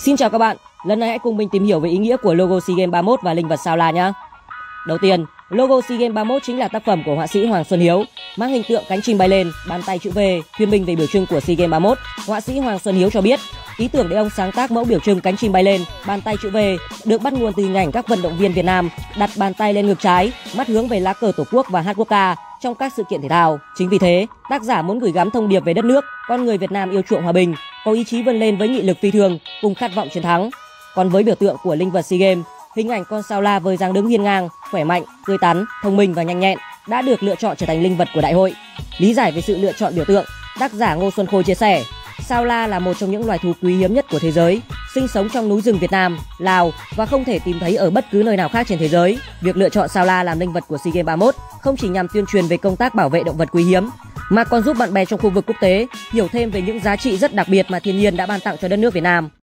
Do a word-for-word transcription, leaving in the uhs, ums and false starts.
Xin chào các bạn, lần này hãy cùng mình tìm hiểu về ý nghĩa của logo SEA Games ba mươi mốt và linh vật sao la nhé. Đầu tiên, logo SEA Games ba mươi mốt chính là tác phẩm của họa sĩ Hoàng Xuân Hiếu, mang hình tượng cánh chim bay lên, bàn tay chữ V, thuyết minh về biểu trưng của SEA Games ba mươi mốt. Họa sĩ Hoàng Xuân Hiếu cho biết, ý tưởng để ông sáng tác mẫu biểu trưng cánh chim bay lên, bàn tay chữ V được bắt nguồn từ hình ảnh các vận động viên Việt Nam đặt bàn tay lên ngực trái, mắt hướng về lá cờ Tổ quốc và hát quốc ca trong các sự kiện thể thao. Chính vì thế, tác giả muốn gửi gắm thông điệp về đất nước, con người Việt Nam yêu chuộng hòa bình, có ý chí vươn lên với nghị lực phi thường, cùng khát vọng chiến thắng. Còn với biểu tượng của linh vật SEA Games, hình ảnh con sao la với dáng đứng hiên ngang, khỏe mạnh, tươi tắn, thông minh và nhanh nhẹn đã được lựa chọn trở thành linh vật của đại hội. Lý giải về sự lựa chọn biểu tượng, tác giả Ngô Xuân Khôi chia sẻ, sao la là một trong những loài thú quý hiếm nhất của thế giới, sinh sống trong núi rừng Việt Nam, Lào và không thể tìm thấy ở bất cứ nơi nào khác trên thế giới. Việc lựa chọn sao la làm linh vật của SEA Games ba mươi mốt không chỉ nhằm tuyên truyền về công tác bảo vệ động vật quý hiếm, mà còn giúp bạn bè trong khu vực quốc tế hiểu thêm về những giá trị rất đặc biệt mà thiên nhiên đã ban tặng cho đất nước Việt Nam.